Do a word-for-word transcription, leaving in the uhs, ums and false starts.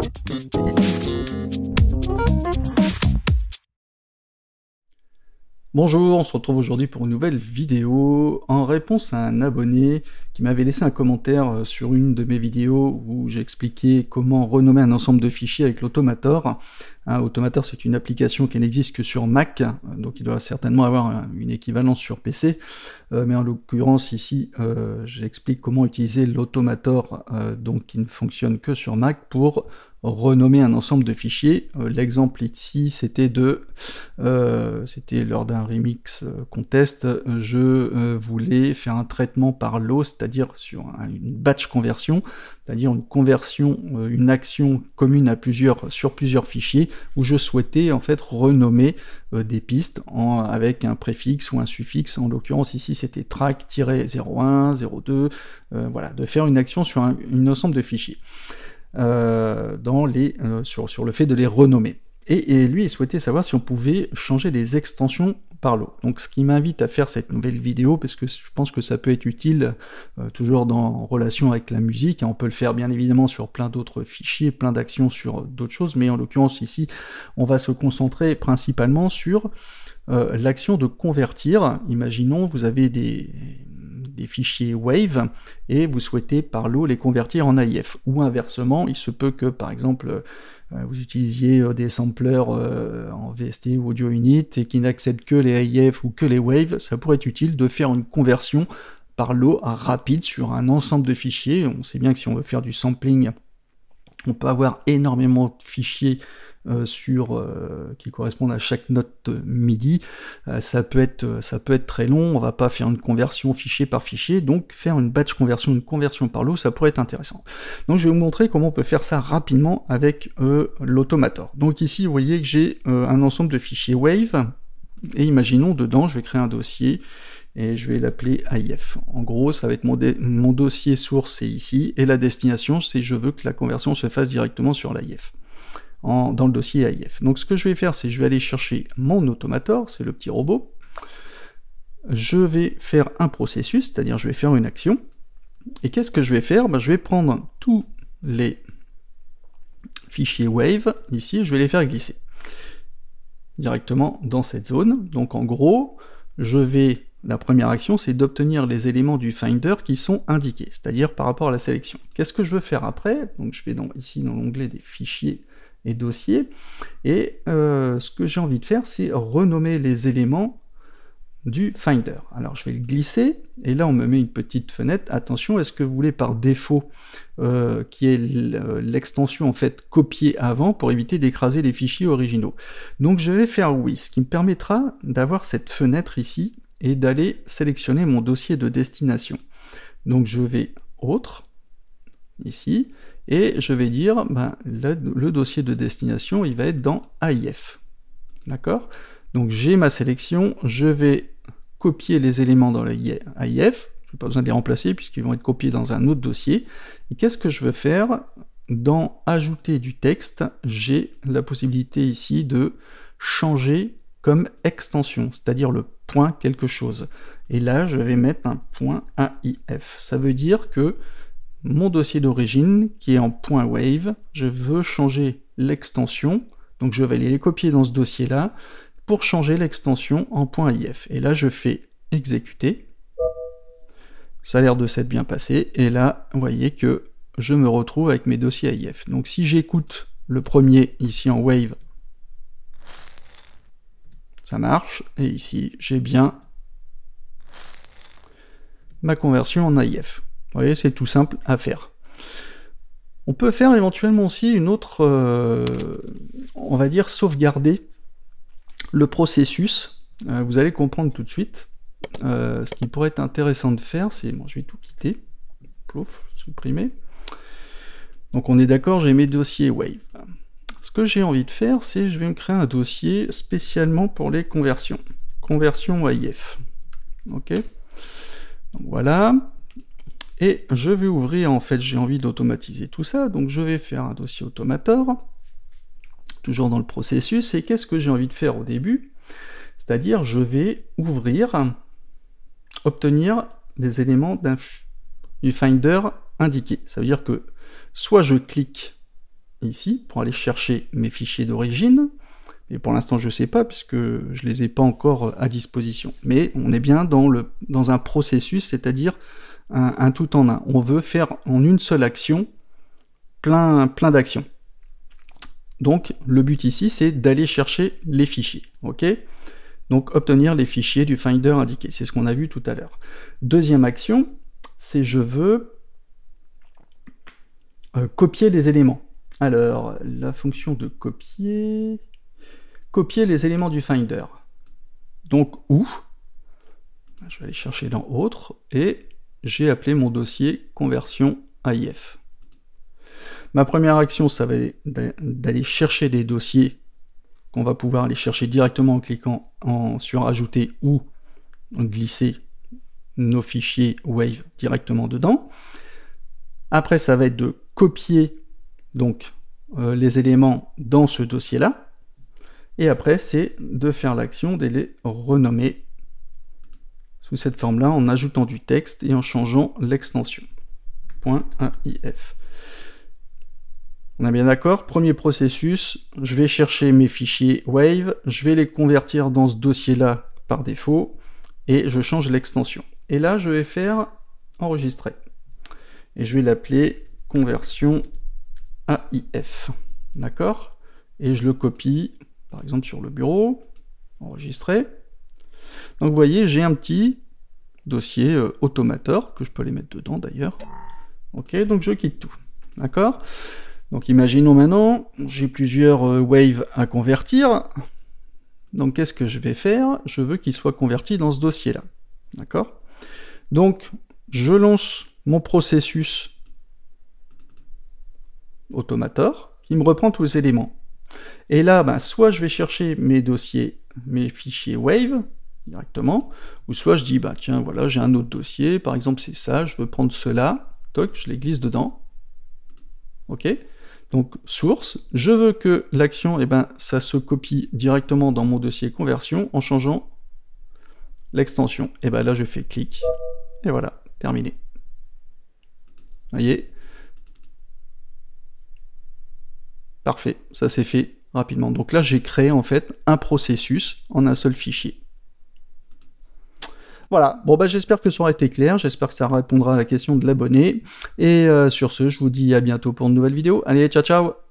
Bonjour, on se retrouve aujourd'hui pour une nouvelle vidéo en réponse à un abonné qui m'avait laissé un commentaire sur une de mes vidéos où j'expliquais comment renommer un ensemble de fichiers avec l'Automator. Hein, Automator, c'est une application qui n'existe que sur Mac, donc il doit certainement avoir une équivalence sur P C, euh, mais en l'occurrence ici euh, j'explique comment utiliser l'Automator, euh, donc qui ne fonctionne que sur Mac, pour renommer un ensemble de fichiers. Euh, L'exemple ici, c'était de, euh, c'était lors d'un remix euh, contest, je euh, voulais faire un traitement par lot, c'est-à-dire sur un, une batch conversion, c'est-à-dire une conversion, euh, une action commune à plusieurs, sur plusieurs fichiers, où je souhaitais en fait renommer euh, des pistes en, avec un préfixe ou un suffixe. En l'occurrence ici, c'était track-zéro un, zéro deux, euh, voilà, de faire une action sur un, un ensemble de fichiers. Euh, dans les, euh, sur, sur le fait de les renommer. Et, et lui, il souhaitait savoir si on pouvait changer les extensions par lot. Donc ce qui m'invite à faire cette nouvelle vidéo, parce que je pense que ça peut être utile, euh, toujours dans, en relation avec la musique, et on peut le faire bien évidemment sur plein d'autres fichiers, plein d'actions sur d'autres choses, mais en l'occurrence ici, on va se concentrer principalement sur euh, l'action de convertir. Imaginons, vous avez des... des fichiers Wave, et vous souhaitez par lot les convertir en A I F. Ou inversement, il se peut que, par exemple, euh, vous utilisiez euh, des samplers euh, en V S T ou Audio Unit, et qui n'acceptent que les A I F ou que les Wave. Ça pourrait être utile de faire une conversion par lot rapide sur un ensemble de fichiers. On sait bien que si on veut faire du sampling, on peut avoir énormément de fichiers Euh, sur, euh, qui correspondent à chaque note MIDI. Euh, ça peut être, ça peut être très long, on va pas faire une conversion fichier par fichier, donc faire une batch conversion, une conversion par lot, ça pourrait être intéressant. Donc je vais vous montrer comment on peut faire ça rapidement avec euh, l'Automator. Donc ici, vous voyez que j'ai euh, un ensemble de fichiers Wave, et imaginons dedans, je vais créer un dossier, et je vais l'appeler A I F. En gros, ça va être mon, mon dossier source, c'est ici, et la destination, c'est je veux que la conversion se fasse directement sur l'A I F. En, dans le dossier A I F. Donc ce que je vais faire, c'est je vais aller chercher mon Automator, c'est le petit robot. Je vais faire un processus, c'est-à-dire je vais faire une action. Et qu'est-ce que je vais faire? Ben, je vais prendre tous les fichiers Wave, ici, je vais les faire glisser directement dans cette zone. Donc en gros, je vais... La première action, c'est d'obtenir les éléments du Finder qui sont indiqués, c'est-à-dire par rapport à la sélection. Qu'est-ce que je veux faire après? Donc je vais dans, ici dans l'onglet des fichiers et dossiers, et euh, ce que j'ai envie de faire, c'est renommer les éléments du Finder. Alors je vais le glisser, et là on me met une petite fenêtre. Attention, est-ce que vous voulez par défaut euh, qui est l'extension en fait copiée avant pour éviter d'écraser les fichiers originaux? Donc je vais faire oui, ce qui me permettra d'avoir cette fenêtre ici, et d'aller sélectionner mon dossier de destination. Donc je vais autre, ici, et je vais dire, ben, le, le dossier de destination, il va être dans A I F. D'accord? Donc j'ai ma sélection, je vais copier les éléments dans l'A I F, je n'ai pas besoin de les remplacer puisqu'ils vont être copiés dans un autre dossier. Et qu'est-ce que je veux faire? Dans ajouter du texte, j'ai la possibilité ici de changer comme extension, c'est-à-dire le point quelque chose. Et là, je vais mettre un point A I F. Ça veut dire que mon dossier d'origine, qui est en point .wave, je veux changer l'extension, donc je vais aller les copier dans ce dossier-là, pour changer l'extension en point A I F. Et là, je fais exécuter. Ça a l'air de s'être bien passé, et là, vous voyez que je me retrouve avec mes dossiers A I F. Donc si j'écoute le premier, ici en wave, ça marche, et ici, j'ai bien ma conversion en A I F. Vous voyez, c'est tout simple à faire. On peut faire éventuellement aussi une autre, euh, on va dire, sauvegarder le processus. Euh, vous allez comprendre tout de suite. Euh, ce qui pourrait être intéressant de faire, c'est... Bon, je vais tout quitter. Plouf, supprimer. Donc on est d'accord, j'ai mes dossiers Wave. Ce que j'ai envie de faire, c'est je vais me créer un dossier spécialement pour les conversions. Conversion A I F. Ok. Donc voilà. Et je vais ouvrir, en fait, j'ai envie d'automatiser tout ça, donc je vais faire un dossier Automator, toujours dans le processus, et qu'est-ce que j'ai envie de faire au début? C'est-à-dire, je vais ouvrir, obtenir les éléments d'un du Finder indiqué. Ça veut dire que soit je clique ici pour aller chercher mes fichiers d'origine. Et pour l'instant, je ne sais pas, puisque je ne les ai pas encore à disposition. Mais on est bien dans, le, dans un processus, c'est-à-dire un, un tout en un. On veut faire en une seule action plein, plein d'actions. Donc, le but ici, c'est d'aller chercher les fichiers. Ok ? Donc, obtenir les fichiers du Finder indiqué. C'est ce qu'on a vu tout à l'heure. Deuxième action, c'est je veux euh, copier les éléments. Alors, la fonction de copier... Copier les éléments du Finder. Donc, où? Je vais aller chercher dans Autre, et j'ai appelé mon dossier conversion A I F. Ma première action, ça va être d'aller chercher des dossiers qu'on va pouvoir aller chercher directement en cliquant en, sur Ajouter ou glisser nos fichiers Wave directement dedans. Après, ça va être de copier donc euh, les éléments dans ce dossier-là. Et après, c'est de faire l'action de les renommer sous cette forme-là en ajoutant du texte et en changeant l'extension. .aif. On est bien d'accord? Premier processus, je vais chercher mes fichiers Wave, je vais les convertir dans ce dossier-là par défaut, et je change l'extension. Et là, je vais faire enregistrer. Et je vais l'appeler conversion A I F. D'accord? Et je le copie, par exemple sur le bureau, enregistrer. Donc vous voyez, j'ai un petit dossier euh, Automator, que je peux les mettre dedans d'ailleurs. Ok, donc je quitte tout. D'accord? Donc imaginons maintenant, j'ai plusieurs euh, waves à convertir. Donc qu'est-ce que je vais faire? Je veux qu'ils soient convertis dans ce dossier-là. D'accord? Donc je lance mon processus Automator, qui me reprend tous les éléments. Et là, ben, soit je vais chercher mes dossiers, mes fichiers Wave, directement, ou soit je dis, bah tiens, voilà, j'ai un autre dossier, par exemple c'est ça, je veux prendre cela, toc, je les glisse dedans. Ok? Donc, source, je veux que l'action, eh ben, ça se copie directement dans mon dossier conversion en changeant l'extension. Et ben là, je fais clic, et voilà, terminé. Vous voyez? Parfait, ça s'est fait rapidement. Donc là, j'ai créé en fait un processus en un seul fichier. Voilà, bon bah j'espère que ça aura été clair, j'espère que ça répondra à la question de l'abonné. Et euh, sur ce, je vous dis à bientôt pour une nouvelle vidéo. Allez, ciao ciao!